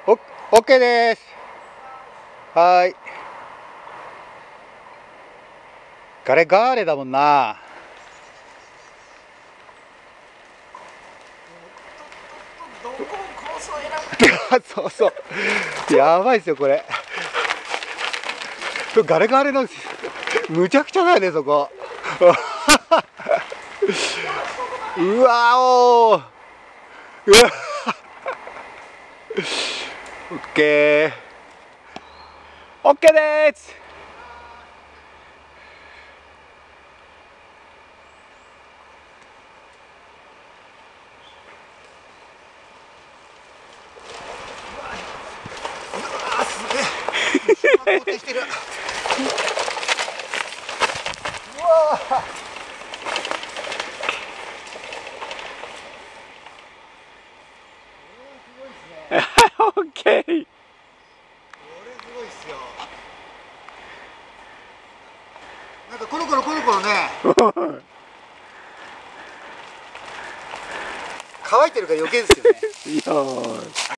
オッケーです。はい。ガレガーレだもんな。 どこをコースを選ぶそうそう。やばいですよこれ。ガレガーレのむちゃくちゃだよねそこ。うわおー。うわ。オッケー。オッケーです。 肯定してる。うわオッケー。 これすごいっすよ。なんかコロコロコロコロね。乾いてるから余計ですよね。 いやー。